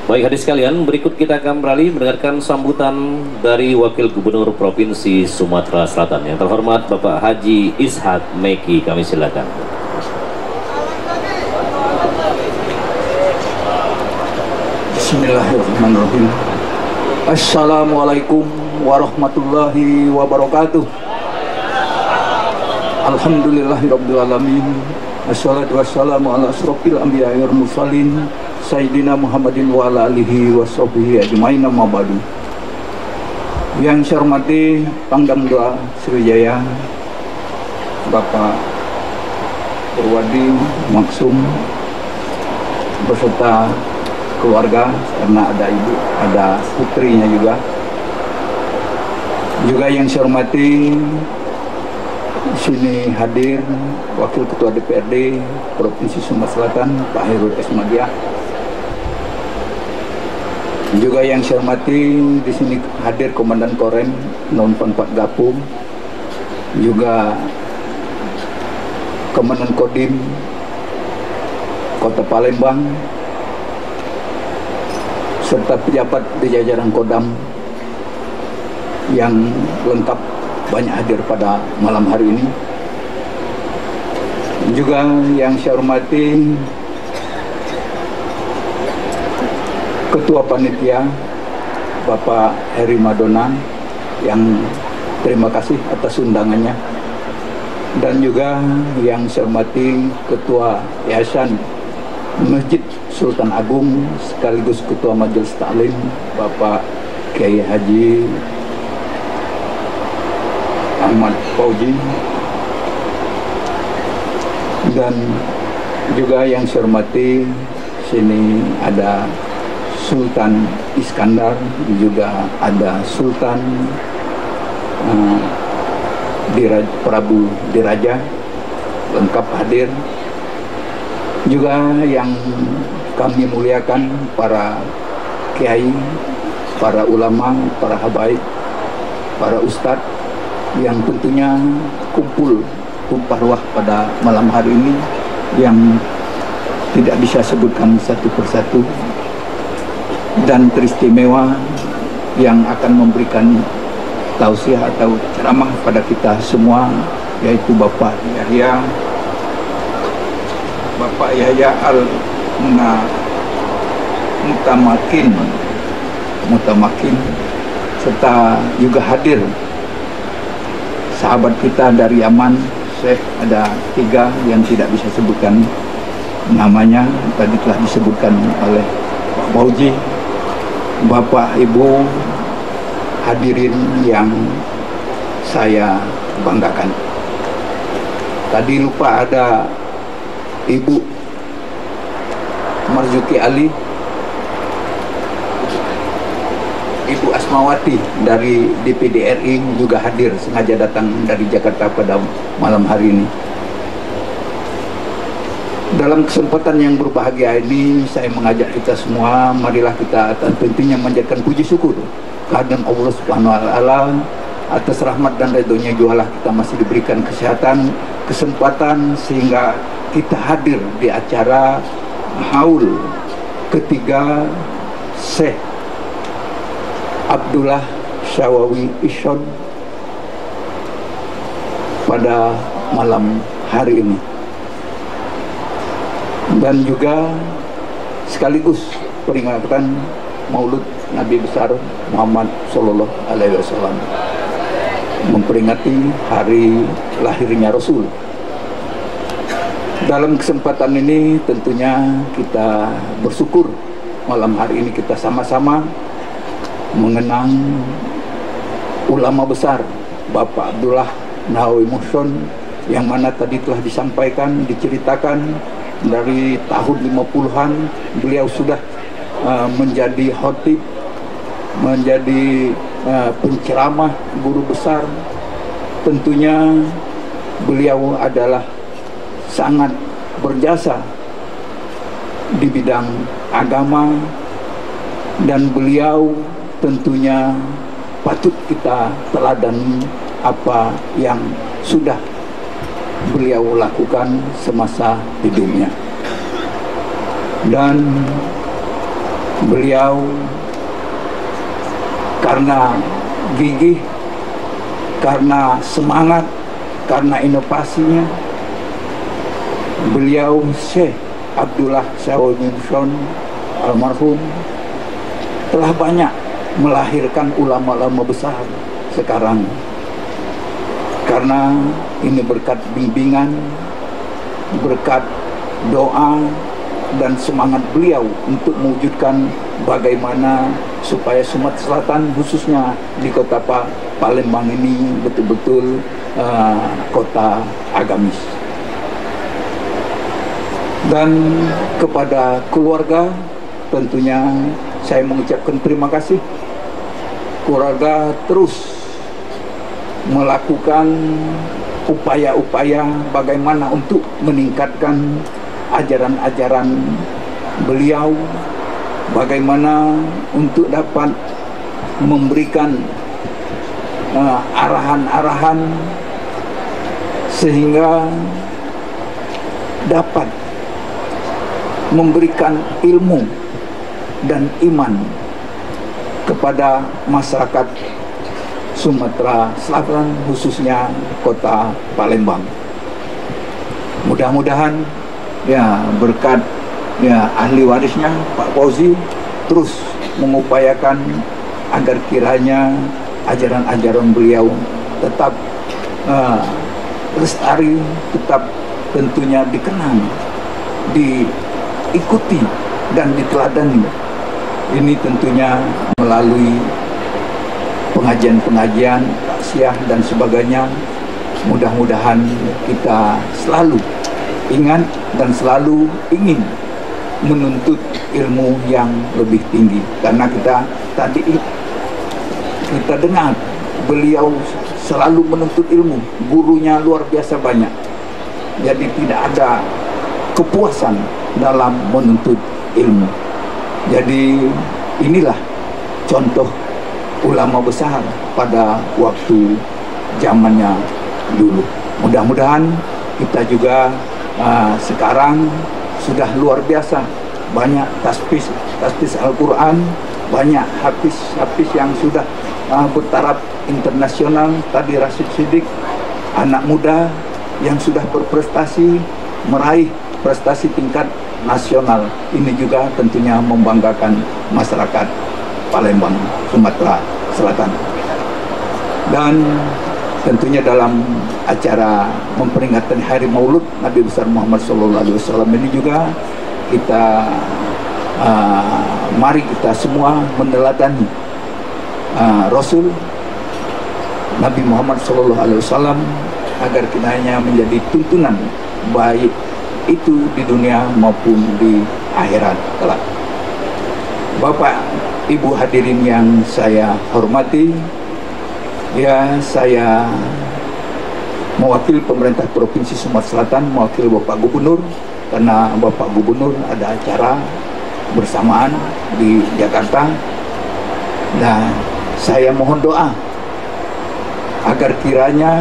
Baik hadirin sekalian, berikut kita akan beralih mendengarkan sambutan dari Wakil Gubernur Provinsi Sumatera Selatan yang terhormat Bapak Haji Ishak Meki. Kami silakan. Bismillahirrahmanirrahim. Assalamualaikum warahmatullahi wabarakatuh. Alhamdulillahirabbil alamin. Assalatu wassalamu ala asrofil anbiya'i wal mursalin Sayyidina Muhammadin wa ala alihi wa sahbihi ajmain, amma ba'du. Yang saya hormati Pangdam 2 Sriwijaya Bapak Purwadi Maksum beserta keluarga, karena ada ibu, ada putrinya juga. Juga yang saya hormati di sini hadir Wakil Ketua DPRD Provinsi Sumatera Selatan Pak Hairul Esmadiah. Juga yang saya hormati di sini hadir Komandan Korem 044 Gapum, juga Komandan Kodim Kota Palembang, serta pejabat di jajaran Kodam yang lengkap banyak hadir pada malam hari ini. Juga yang saya hormati Ketua Panitia Bapak Heri Madona, yang terima kasih atas undangannya. Dan juga yang saya hormati Ketua Yayasan Masjid Sultan Agung sekaligus Ketua Majelis Taklim Bapak Kiai Haji Ahmad Fauji. Dan juga yang saya hormati sini ada Sultan Iskandar, juga ada Sultan Prabu Diraja, lengkap hadir. Juga yang kami muliakan para kiai, para ulama, para habaib, para ustadz yang tentunya kumpul tumpah ruah pada malam hari ini, yang tidak bisa sebutkan satu persatu, dan teristimewa yang akan memberikan tausiah atau ceramah pada kita semua, yaitu Bapak Yahya Mutamakin, serta juga hadir sahabat kita dari Yaman, Syekh, ada 3 yang tidak bisa sebutkan namanya, tadi telah disebutkan oleh Pak Fauji. Bapak Ibu hadirin yang saya banggakan, tadi lupa ada Ibu Marzuki Ali, Ibu Asmawati dari DPD RI juga hadir, sengaja datang dari Jakarta pada malam hari ini. Dalam kesempatan yang berbahagia ini, saya mengajak kita semua, marilah kita tentunya menjadikan puji syukur kehadiran Allah Subhanahu wa Ta'ala atas rahmat dan ridhonya. Jualah kita masih diberikan kesehatan, kesempatan, sehingga kita hadir di acara haul ketiga Syekh Abdullah Syawawi Ishod pada malam hari ini. Dan juga sekaligus peringatan Maulud Nabi besar Muhammad Sallallahu Alaihi Wasallam, memperingati hari lahirnya Rasul. Dalam kesempatan ini tentunya kita bersyukur malam hari ini kita sama-sama mengenang ulama besar Bapak Abdullah Nawawi Muhson, yang mana tadi telah disampaikan, diceritakan dari tahun 50-an beliau sudah menjadi khotib, menjadi penceramah, guru besar. Tentunya beliau adalah sangat berjasa di bidang agama, dan beliau tentunya patut kita teladani apa yang sudah beliau lakukan semasa hidupnya. Dan Beliau karena gigih, karena semangat, karena inovasinya, beliau Syekh Abdullah Syawal bin Shon almarhum telah banyak melahirkan ulama-ulama besar sekarang. Karena ini berkat bimbingan, berkat doa dan semangat beliau untuk mewujudkan bagaimana supaya Sumatera Selatan khususnya di kota Palembang ini betul-betul kota agamis. Dan kepada keluarga tentunya saya mengucapkan terima kasih. Keluarga terus melakukan upaya-upaya bagaimana untuk meningkatkan ajaran-ajaran beliau, bagaimana untuk dapat memberikan arahan-arahan sehingga dapat memberikan ilmu dan iman kepada masyarakat Sumatera Selatan khususnya kota Palembang. Mudah-mudahan ya berkat ya ahli warisnya Pak Fauzi terus mengupayakan agar kiranya ajaran-ajaran beliau tetap lestari, tetap tentunya dikenang, diikuti dan diteladani. Ini tentunya melalui pengajian-pengajian, taksiah dan sebagainya. Mudah-mudahan kita selalu ingat dan selalu ingin menuntut ilmu yang lebih tinggi. Karena kita dengar beliau selalu menuntut ilmu, gurunya luar biasa banyak. Jadi tidak ada kepuasan dalam menuntut ilmu. Jadi inilah contoh ulama besar pada waktu zamannya dulu. Mudah-mudahan kita juga sekarang sudah luar biasa banyak tasbih Al-Quran, banyak hafiz yang sudah bertaraf internasional. Tadi Rashid Siddiq, anak muda yang sudah berprestasi meraih prestasi tingkat nasional. Ini juga tentunya membanggakan masyarakat Palembang, Sumatera Selatan. Dan tentunya dalam acara memperingati Hari Maulud Nabi besar Muhammad SAW ini juga kita mari kita semua meneladani Rasul Nabi Muhammad SAW agar kiranya menjadi tuntunan baik itu di dunia maupun di akhirat kelak. Bapak Ibu hadirin yang saya hormati, ya saya mewakili pemerintah Provinsi Sumatera Selatan, mewakili Bapak Gubernur, karena Bapak Gubernur ada acara bersamaan di Jakarta. Nah, saya mohon doa agar kiranya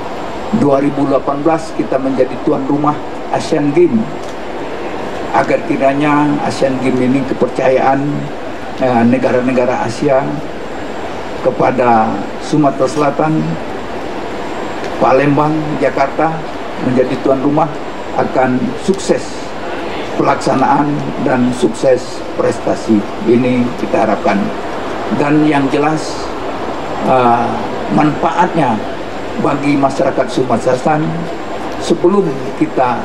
2018 kita menjadi tuan rumah Asian Games, agar kiranya Asian Games ini kepercayaan negara-negara Asia kepada Sumatera Selatan, Palembang, Jakarta menjadi tuan rumah akan sukses pelaksanaan dan sukses prestasi ini kita harapkan. Dan yang jelas manfaatnya bagi masyarakat Sumatera Selatan sebelum kita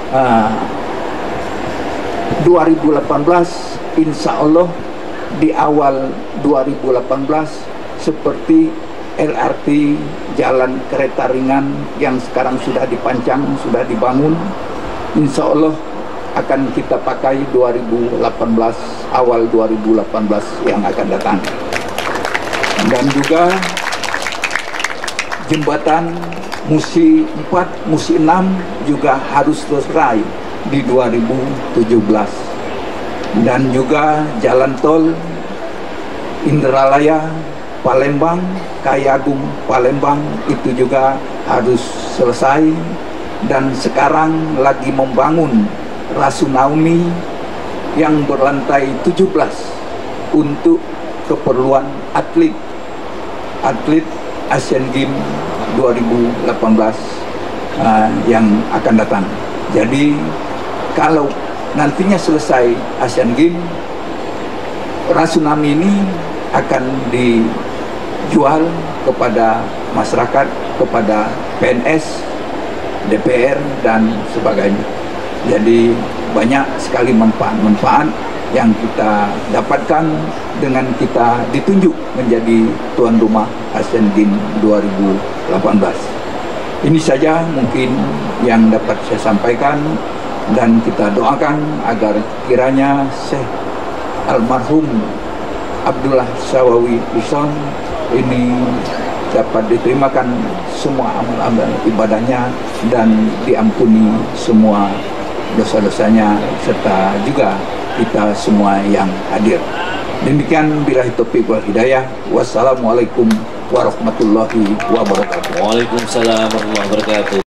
2018, insya Allah di awal 2018 seperti LRT, jalan kereta ringan yang sekarang sudah dipancang, sudah dibangun, insya Allah akan kita pakai 2018, awal 2018 yang akan datang. Dan juga jembatan Musi 4, Musi 6 juga harus selesai di 2017. Dan juga jalan tol Indralaya Palembang, Kayagung Palembang itu juga harus selesai. Dan sekarang lagi membangun Rasunaumi yang berlantai 17 untuk keperluan atlet Asian Games 2018 yang akan datang. Jadi kalau nantinya selesai Asian Games, Rasunami ini akan dijual kepada masyarakat, kepada PNS, DPR dan sebagainya. Jadi banyak sekali manfaat-manfaat yang kita dapatkan dengan kita ditunjuk menjadi tuan rumah Asian Games 2018. Ini saja mungkin yang dapat saya sampaikan, dan kita doakan agar kiranya Syekh almarhum Abdullah Syawawi Bison ini dapat diterimakan semua amal-amal ibadahnya dan diampuni semua dosa-dosanya, serta juga kita semua yang hadir. Demikian, billahi taufiq wal hidayah. Wassalamualaikum warahmatullahi wabarakatuh. Waalaikumsalam warahmatullahi wabarakatuh.